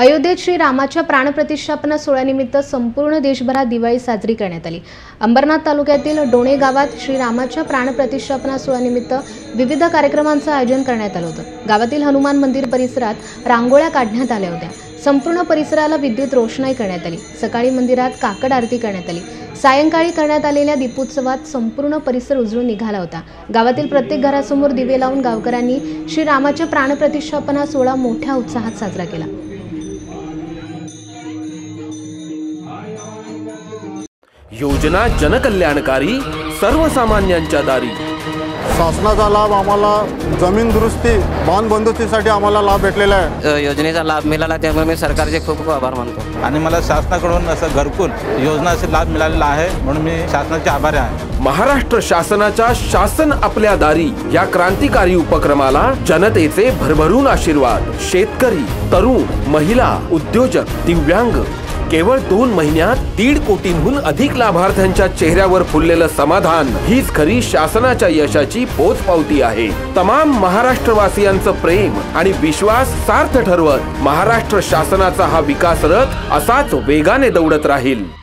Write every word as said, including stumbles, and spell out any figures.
अयोध्येत श्री रामाच्या प्राणप्रतिष्ठापना सोहळ्यानिमित्त संपूर्ण देशभरात दिवाळी साजरी करण्यात आली। अंबरनाथ तालुक्यातील डोणे गावात श्री रामाच्या प्राणप्रतिष्ठापना सोहळ्यानिमित्त विविध कार्यक्रमांचं आयोजन करण्यात आलं होतं। गावातील हनुमान मंदिर परिसरात रांगोळ्या काढण्यात आल्या होत्या। संपूर्ण परिसराला विद्युत रोषणाई करण्यात आली। सकाळी मंदिरात काकड आरती करण्यात आली। सायंकाळी करण्यात आलेल्या दीपोत्सवात संपूर्ण परिसर उजळून निघाला होता। गावातील प्रत्येक घरासमोर दिवे लावून गावकऱ्यांनी श्री रामाच्या प्राणप्रतिष्ठापना सोहळा मोठ्या उत्साहात साजरा केला। योजना जनकल्याणकारी, सर्वसामान्यांच्या दारी। शासनाचा लाभ आम्हाला जमीन दुरुस्ती बांध बंदुकीसाठी आम्हाला लाभ भेटलेला आहे। योजनेचा लाभ मिळाला त्यामुळे मी सरकारचे खूप खूप आभार मानतो आणि मला शासनाकडून असं घरकुल योजनाचे लाभ मिळालेला आहे म्हणून मी शासनाचे आभारी आहे। महाराष्ट्र शासनाच्या शासन आपल्या दारी या क्रांतिकारी उपक्रमाला जनतेचे भरभरून आशीर्वाद। शेतकरी, तरुण, महिला, उद्योजक, दिव्यांग केवळ दोन महिन्यात दीड कोटींहून अधिक लाभार्थ्यांच्या चेहऱ्यावर फुललेलं समाधान हीच खरी शासनाच्या यशाची पोचपावती आहे। तमाम महाराष्ट्रवासियांचं प्रेम आणि विश्वास सार्थ ठरवत महाराष्ट्र शासनाचा हा विकास रथ असाच वेगाने दौडत राहील।